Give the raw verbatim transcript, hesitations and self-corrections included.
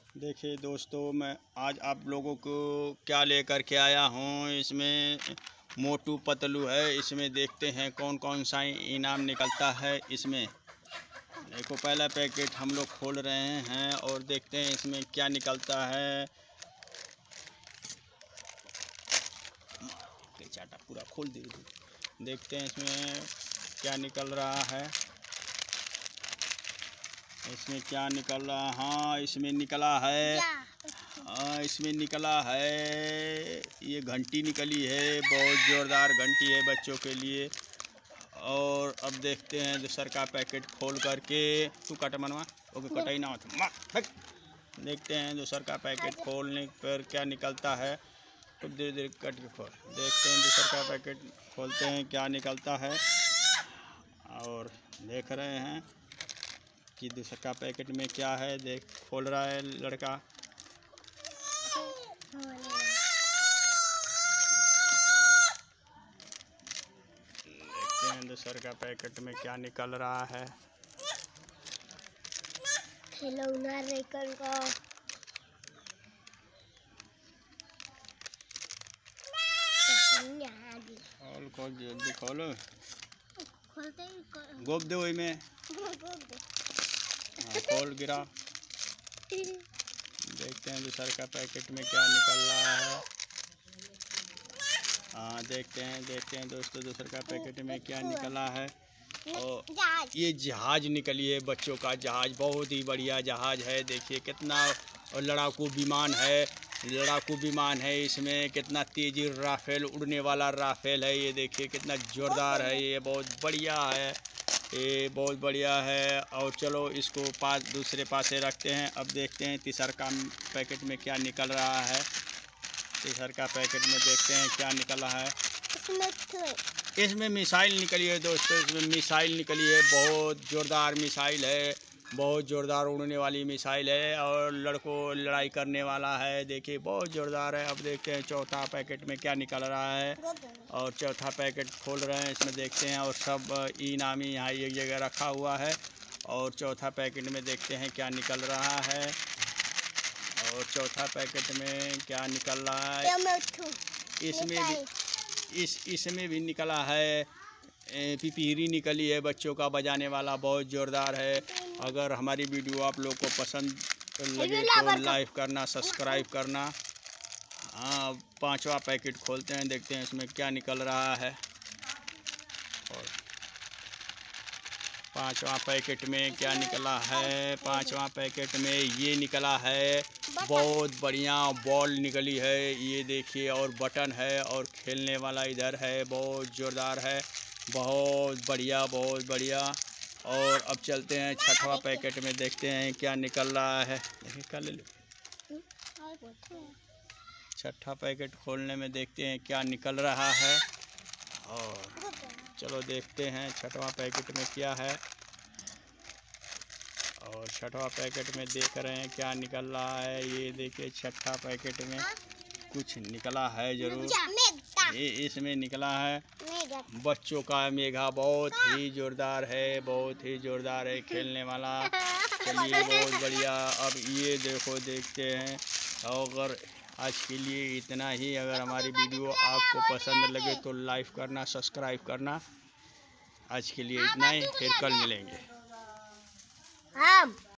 देखिए दोस्तों, मैं आज आप लोगों को क्या लेकर के आया हूँ। इसमें मोटू पतलू है। इसमें देखते हैं कौन कौन सा इनाम निकलता है। इसमें देखो, पहला पैकेट हम लोग खोल रहे हैं और देखते हैं इसमें क्या निकलता है। चाटा पूरा खोल दे। देखते हैं इसमें क्या निकल रहा है। इसमें क्या निकल रहा हाँ इसमें निकला है हाँ इसमें निकला है ये घंटी निकली है। बहुत ज़ोरदार घंटी है बच्चों के लिए। और अब देखते हैं दूसर का पैकेट खोल करके। तू कट मनवा ओके, कटाई ना हो। देखते हैं दूसर का पैकेट खोलने पर क्या निकलता है। तो धीरे धीरे कट के खोल देखते हैं। दूसर का पैकेट खोलते हैं क्या निकलता है। और देख रहे हैं कि दूसरे का पैकेट में क्या है। देख खोल रहा है लड़का। देखते हैं दूसरे का पैकेट में क्या निकल रहा है। खिलौना लेकर को खोल खोल जल्दी खोलो। खोलते ही गोब दे वही में खोल गिरा। देखते हैं दूसरे का पैकेट में क्या निकल रहा है। हाँ देखते हैं देखते हैं दोस्तों दूसरे का पैकेट में क्या निकला है। और ये जहाज निकली है बच्चों का। जहाज बहुत ही बढ़िया जहाज है। देखिए कितना और लड़ाकू विमान है। लड़ाकू विमान है। इसमें कितना तेजी राफेल उड़ने वाला राफेल है। ये देखिए कितना ज़ोरदार है। ये बहुत बढ़िया है। ये बहुत बढ़िया है। और चलो इसको पास दूसरे पासे रखते हैं। अब देखते हैं तीसर का पैकेट में क्या निकल रहा है। तीसर का पैकेट में देखते हैं क्या निकला है। इसमें मिसाइल निकली है दोस्तों। इसमें मिसाइल निकली है। बहुत ज़ोरदार मिसाइल है। बहुत ज़ोरदार उड़ने वाली मिसाइल है और लड़कों लड़ाई करने वाला है। देखिए बहुत ज़ोरदार है। अब देखते हैं चौथा पैकेट में क्या निकल रहा है। और चौथा पैकेट खोल रहे हैं। इसमें देखते हैं और सब इनामी यहाँ एक जगह रखा हुआ है। और चौथा पैकेट में देखते हैं क्या निकल रहा है। और चौथा पैकेट में क्या निकल रहा है। इसमें भी इस इसमें भी निकला है। पिपीरी निकली है बच्चों का बजाने वाला। बहुत ज़ोरदार है। अगर हमारी वीडियो आप लोग को पसंद लगे तो लाइक करना, सब्सक्राइब करना। हाँ पांचवा पैकेट खोलते हैं। देखते हैं इसमें क्या निकल रहा है। और पांचवा पैकेट में क्या निकला है। पांचवा पैकेट में ये निकला है। बहुत बढ़िया बॉल निकली है। ये देखिए और बटन है और खेलने वाला इधर है। बहुत ज़ोरदार है। बहुत बढ़िया बहुत बढ़िया। और अब चलते हैं छठवा पैकेट में। देखते हैं क्या निकल रहा है। देखिए क्या ले लो। छठा पैकेट खोलने में देखते हैं क्या निकल रहा है। और चलो देखते हैं छठवां पैकेट में क्या है। और छठवां पैकेट में देख रहे हैं क्या निकल रहा है। ये देखिए छठा पैकेट में कुछ निकला है ज़रूर। ये इसमें निकला है बच्चों का मेघा। बहुत ही ज़ोरदार है। बहुत ही ज़ोरदार है खेलने वाला। चलिए बहुत बढ़िया। अब ये देखो देखते हैं। अगर आज के लिए इतना ही। अगर हमारी वीडियो आपको पसंद लगे तो लाइक करना, सब्सक्राइब करना। आज के लिए इतना ही। फिर कल मिलेंगे।